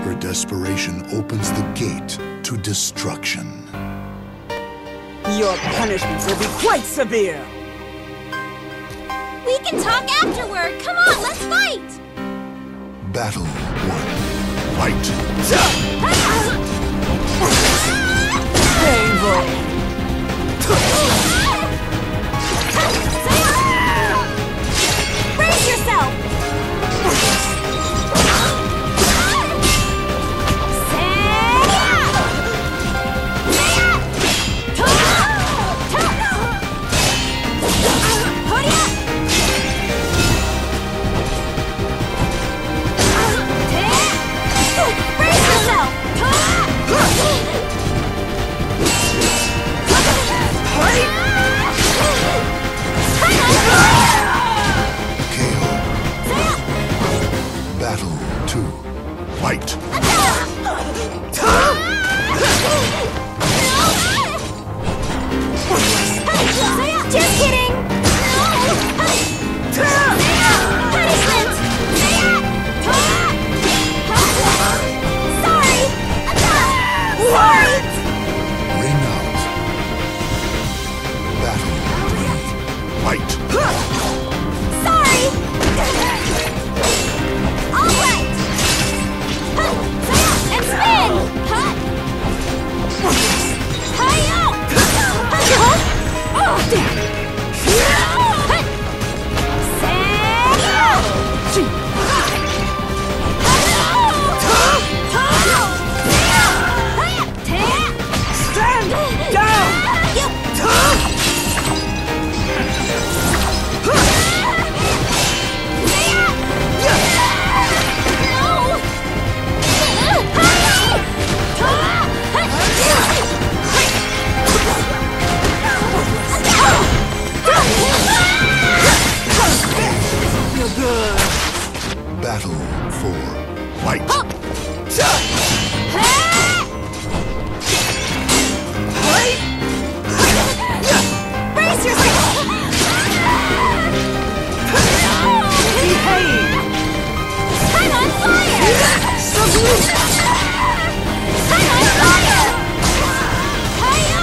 Her desperation opens the gate to destruction. Your punishment will be quite severe! We can talk afterward! Come on, let's fight! Battle 1. Fight! Painful! Brace yourself! Battle 2. Fight! Just kidding! Punishment! Sorry! Sorry! Ring out. Battle 3. Fight! Sorry! All right! And spin! Hi-yo! Oh, damn! Stand down! You're good. Battle 4. Fight! Brace yourself! Behave! I'm on fire! I'm on fire! Hi-yo!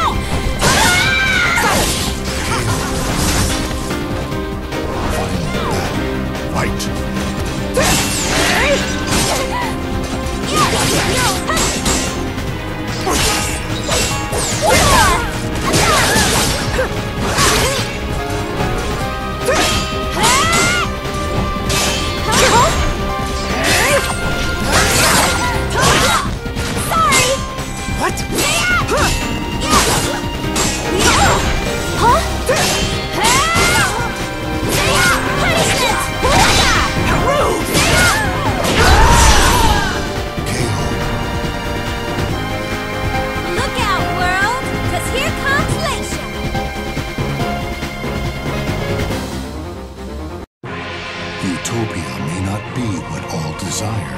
Fight! Utopia may not be what all desire.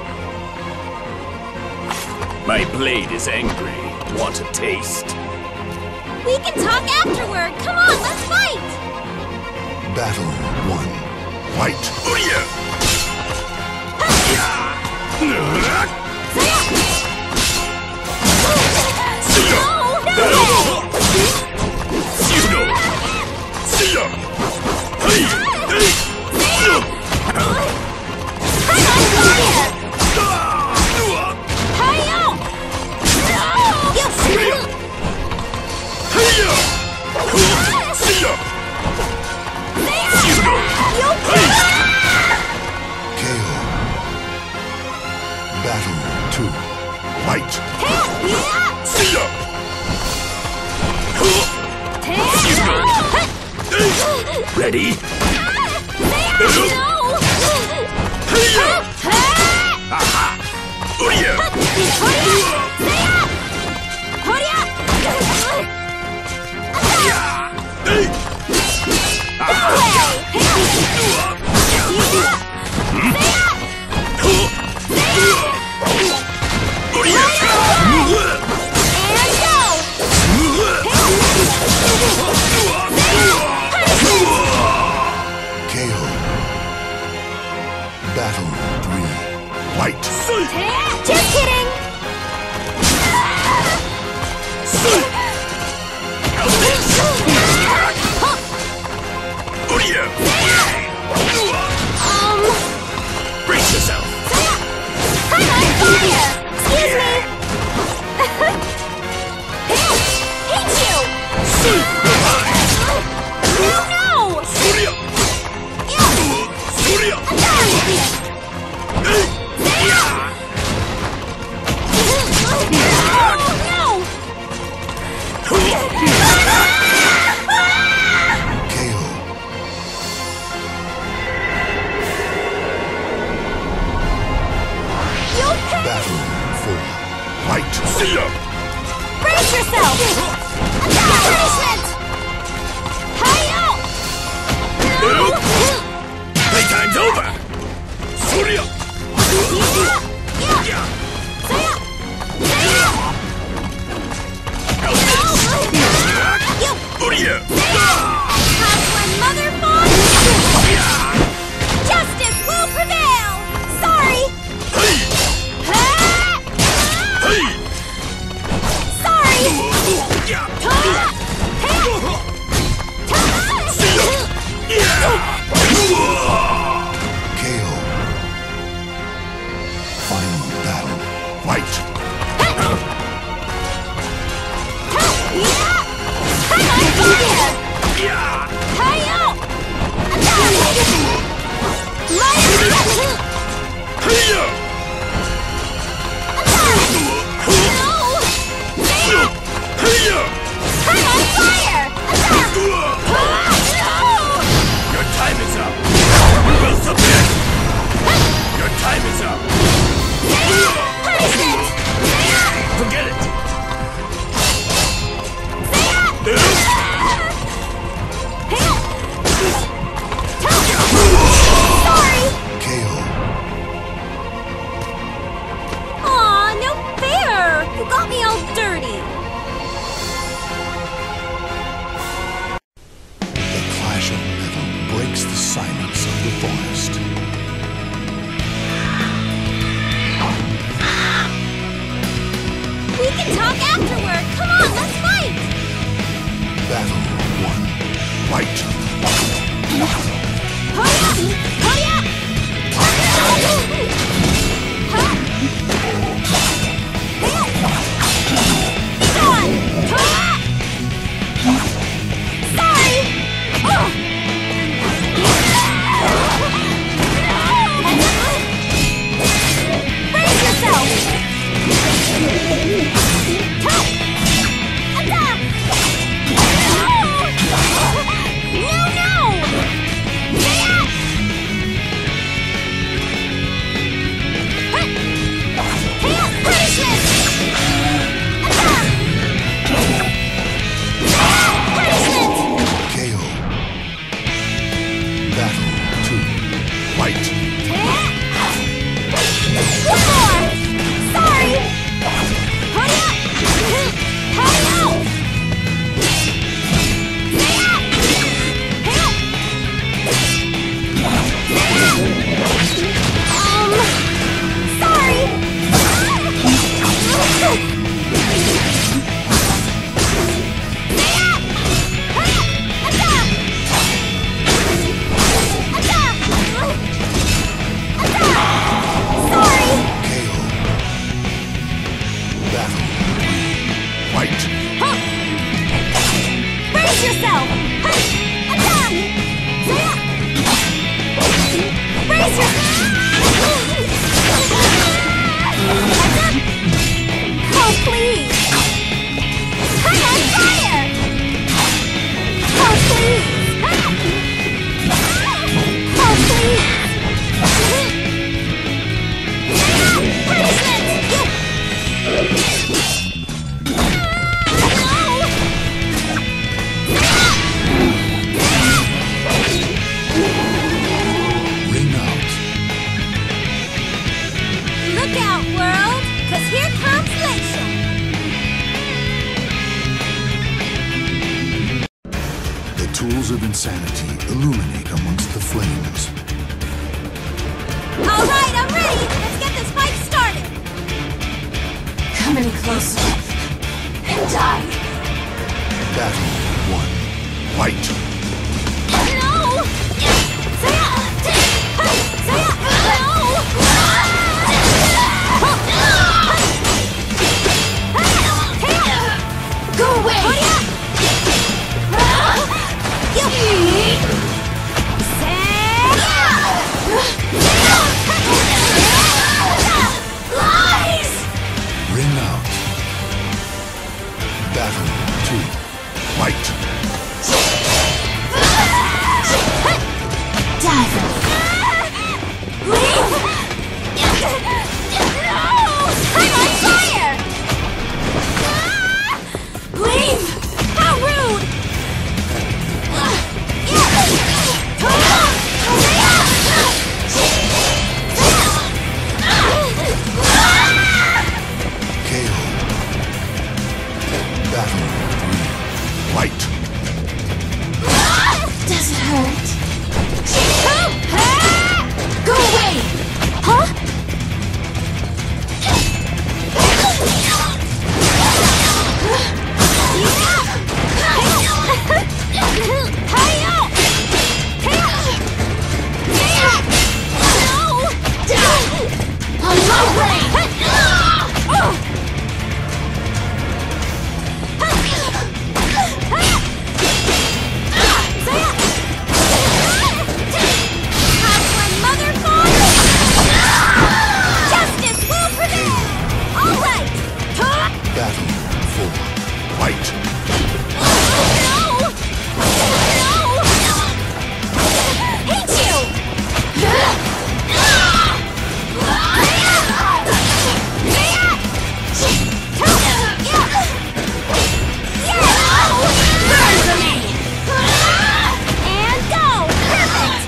My blade is angry. Want a taste? We can talk afterward! Come on, let's fight! Battle 1. Fight! Battle 2. Fight! Ready? Battle 3. Fight! Just kidding! Brace yourself! I'm on fire! Excuse me! Hate you! No! Brace yourself! Punishment! Hi-yo! No! Playtime's over! Surya! Have one mother fall! Justice will prevail! Sorry! Final battle. Fight! Your time is up! You will submit! Your time is up! Forget it! KO. Aw, no fair! You got me all dirty! The clash of metal breaks the silence of the forest. We can talk afterward! Come on, let's fight! Battle 1. Fight! Hurry up! Hurry up! Sorry! Brace yourself! Tools of insanity illuminate amongst the flames. All right, I'm ready. Let's get this fight started. come any closer and die. Battle 1. Fight! No! Saion! Saion! No! Go away! Lies! Ring out. Battle 2. Fight! Dive! Leave! I'm on fire! Leave! How rude! KO. Battle 3. Fight! Does it hurt? Go away! Huh? On my way! Justice will prevail! All right! Battle 4. Fight! No! Hate you! And go! Perfect!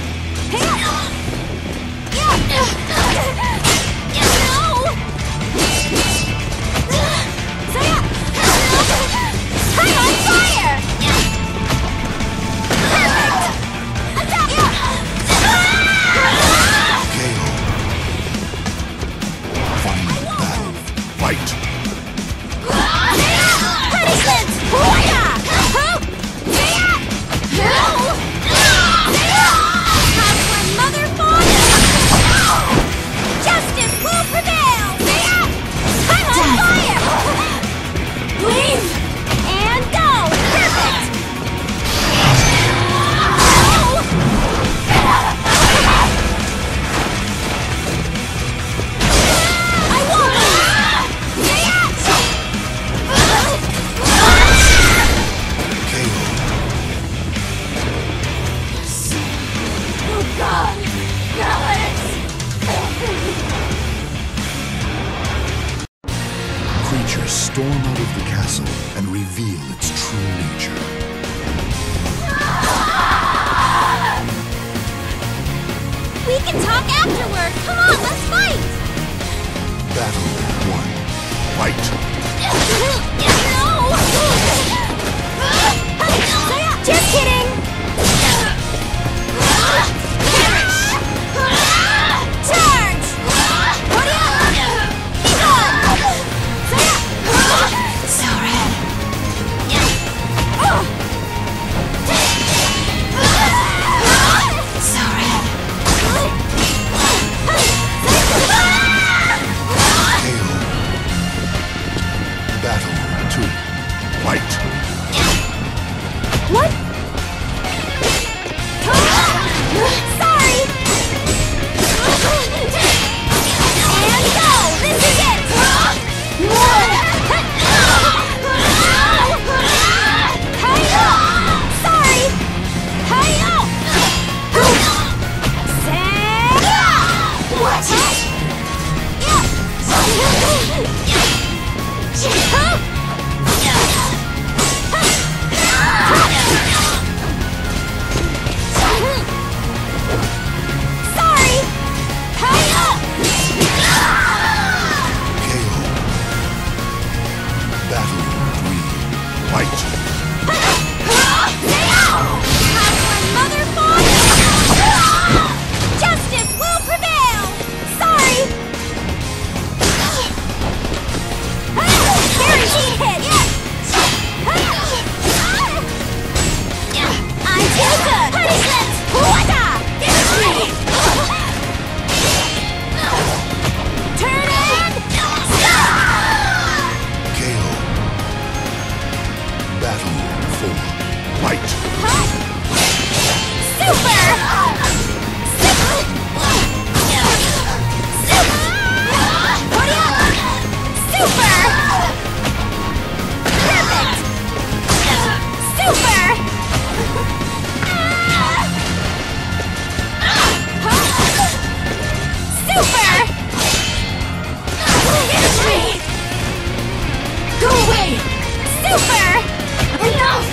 I'm on fire! KO. Final battle. Fight! Punishment! Have one mother father! Justice will prevail! I'm on fire! Leave! And go! Perfect! I won't! KO. Oh God! Alex! Creatures storm out of the castle and reveal its true nature. We can talk afterward! Come on, let's fight! Battle 1. Fight! Just kidding! Charge! So red. So red. KO. Battle 2. Fight! What? over! Enough!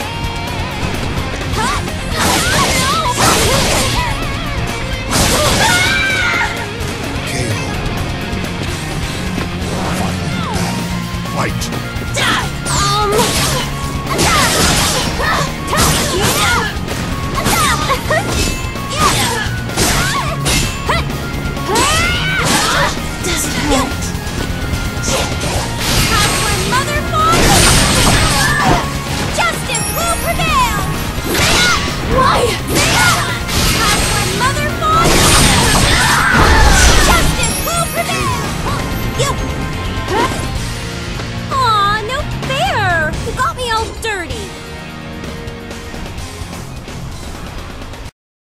KO. Final battle. Fight.